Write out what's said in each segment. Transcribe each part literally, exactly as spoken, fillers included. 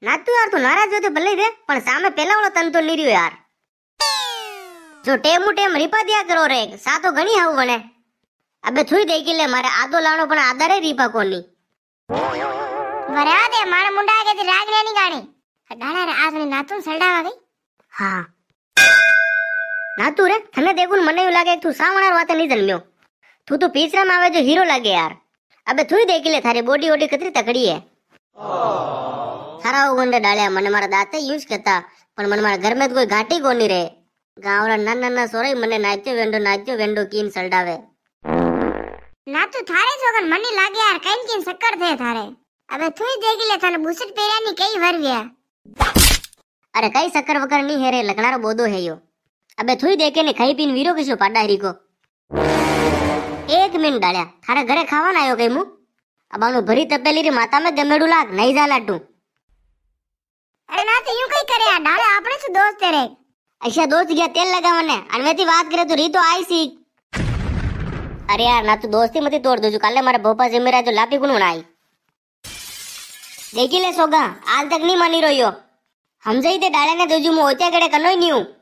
નાતું યાર તું નારાજ હોય તો ભલે રે પણ સામે પેલા વાળો તન તો નીર્યો યાર જો ટેમુ ટેમ રીપા દિયા કરો રે સાતો ઘણી આવું વણે અબે થોઈ દે કે લે મારે આદો લાણો પણ આધારે રીપા કોની વરા દે મારા મુંડા કે તે રાગ લેની ગાણી ડાણા રે આસની નાતું સલડાવા ગઈ હા નાતું રે તને દેખું મને એવું લાગે તું સાવણાર વાતે નહીં જન્મ્યો તું તો પીછરામાં આવે જો હીરો લાગે યાર અબે થોઈ દે કે લે થારી બોડી ઓડી કતરી તકડી હે સારા ઉગંડે ડાળ્યા મને મારા દાંતે યુઝ કરતા પણ મને મારા ઘર में કોઈ ઘાટી કોની રે ગાવડા નાના નાના સોરાઈ મને નાચ્યો વેંડો નાચ્યો વેંડો કીન સલડાવે નાતું થારે જોગન મને લાગે યાર કઈન કીન શક્કર થે થારે અબે થોઈ દેખી લે તને બુસટ પેરાની કઈ વરવ્યા અરે કઈ શક્કર વકર ની હેરે લગનારો બોદો હે યો અબે થોઈ દેખે ને ખાઈ પીન વીરો કશો પાડા હરીકો એક મિનિટ ડાળ્યા થારે ઘરે ખાવાના આયો કઈ મુ અબાનું ભરી તપેલી રી માતા में ગમેડું લાગ નહીં જા લાટું અરે ના તો યું કઈ કરે આ ડાળે આપણે શું દોસ્ત રે ऐसा दोस्त गया तेल लगावने अनवेती बात करे तो री तो आई सी अरे यार ना तू दोस्ती मत तोड़ दो जो काले मारे भोपा से मेरा जो लापी गुण आई देखी ले सोगा आज तक नहीं मानी रही हो हम जई ते डाले ने दोजू मो होत्या गड़े कनो नहीं हूं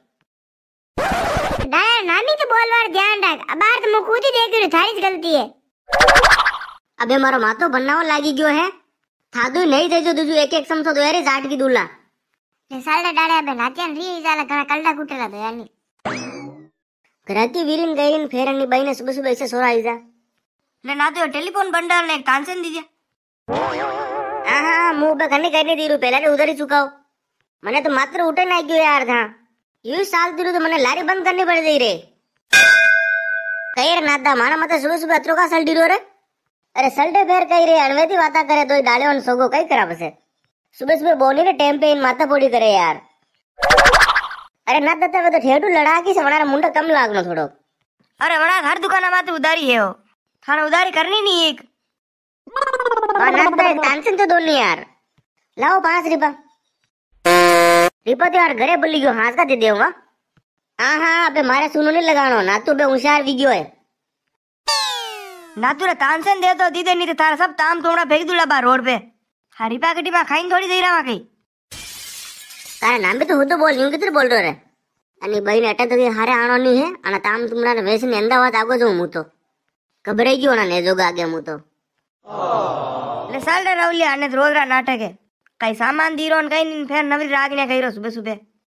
डाया नानी तो बोलवार ध्यान रख अब बार तो मु खुद ही देख रही थारी गलती है अबे मारो मातो बनाव लागी गयो है थादू नहीं देजो दोजू एक एक समसो दो यारी जाट की दूला ले साले डाले बे नात्यान री जाला घણા કલડા કુટેલા દો યાની ઘરાતી વીરીન ગઈન ફેરણની બાઈને સુબહ સુબહ ऐसे सोरा आई जा ને ના તો ટેલિફોન બંડલ ને કાંસન દીજે हां हां मुंह पे करने करने दी रू पहले ने उधर ही चुकाओ मने तो मात्र उठे ना गयो यार था यू साल दी रू तो मने लारी बंद करनी पड़ गई रे कई रे नादा माना मते सुबह सुबह अत्रो का सल्डी रो रे अरे सल्डे फेर कई रे अनवेती वाता करे तो डाले on सोगो कई करा बसे सुबह सुबह बोनी ने टेम पे इन माता पोड़ी करे यार अरे ना दत्ता वे तो ठेडू लड़ा की से वणारा मुंडा कम लागनो थोड़ो अरे वणा हर दुकान में उधारी है हो थाने उधारी करनी नहीं एक हां ना दे टेंशन तो दोनी यार लाओ पांच रिपा रिपा तो यार घरे बोली गयो हाथ का दे देऊंगा हां हां अबे मारे सुनो नहीं लगानो ना तू बे होशियार वी गयो है ना तू रे कांसन दे तो दीदे नहीं तो थारा सब ताम तोड़ा फेंक दूला बा रोड पे हरी पैकेटी में खाइन थोड़ी दे रहा कई तारा नाम भी तो हो तो बोल यूं कितने बोल रहे अनि बहन अटे तो हारे आनो नहीं है अना ताम तुमरा ने वैसे ने अहमदाबाद आगो जो मु तो घबराई गयो ना ने जोगा आगे मु तो ले साल रे रावलिया ने रोज रा नाटक है कई सामान दीरो ने कई फेर नवरी राग ने कईरो सुबह सुबह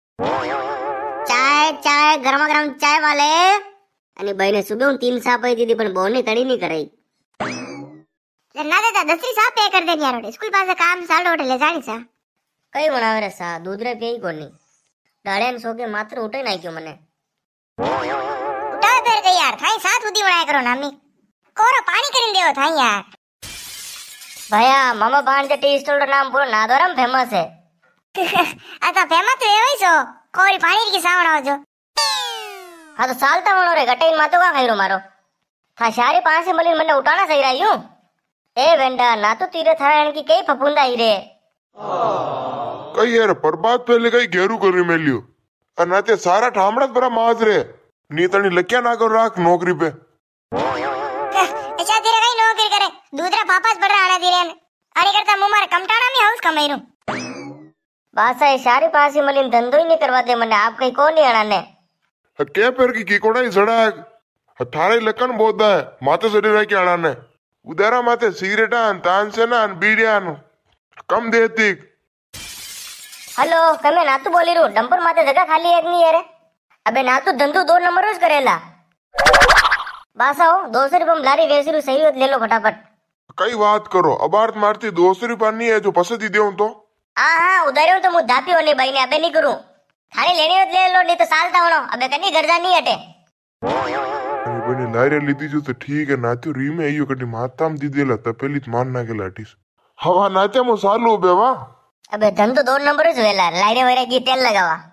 चाय चाय गरमा गरम चाय वाले अनि बहने सुबह उन तीन सा पई दीदी पण बोने कड़ी नहीं कराई ले ना देता दसरी सा पे कर दे यार स्कूल पास काम साल रोटे ले जानी सा कई बनावे रे सा दूधरे पेई कोनी डाळे ने सोके मात्र उठे नाई क्यों मने उठा फेर गई यार थाई साथ उदी बनाया करो नामी कोरो पानी करीन देओ थाई यार भैया मामा बाण जे टी स्टोर नाम पूरो नादोरम फेमस है आ तो फेमस तो एवई सो कोरी पानी की सावण आवजो हां तो सालता वणो रे गटेन मातो का खाइरो मारो था शारी पासे मली मने उठाना सही रहियो ए वेंडा ना तो तीरे थारण की कई फफुंदा ही रे कई यार बर्बाद पहले कई घेरू करी मेलियो और नाते सारा ठामड़ा बरा माज रे नीतनी लक्या ना कर राख नौकरी पे अच्छा तेरे कई नौकरी करे दूसरा पापास पड़ रहा आना धीरे अरे करता मु मारे कमटाना में हाउस कमाईरू बासा ए शारी पासे मली धंधो ही नहीं करवाते मने आप कई कोनी आना ने के पर की की कोड़ा ही सड़ा थारे लकन बोदा है माते सड़ी रह के आना ने उदारा माते सिगरेटान तानसेनान बीड़ियान कम देती हेलो कमे नातू बोली रू डंपर माते जगह खाली है नहीं है रे अबे नातू धंधो दो नंबर रोज करेला बासा हो दो सौ रुपये में लारी वेसी रू सही ले लो फटाफट कई बात करो अबार्थ मारती दो सौ रुपया नहीं है जो पसंद ही देऊं तो हाँ हाँ उधारी तो मुझ धापी होने भाई ने अबे नहीं करूं थारी लेनी हो ले लो नहीं तो सालता होनो अबे कनी गर्जा नहीं हटे बने लारे लीधी जो तो ठीक है नात्यो री में आइयो कटी माताम दी देला तपेली मारना के लाटीस हवा नात्या मो सालू बेवा अबे धंधो दो नंबर ही वेला लाइरे वैरे की तेल लगावा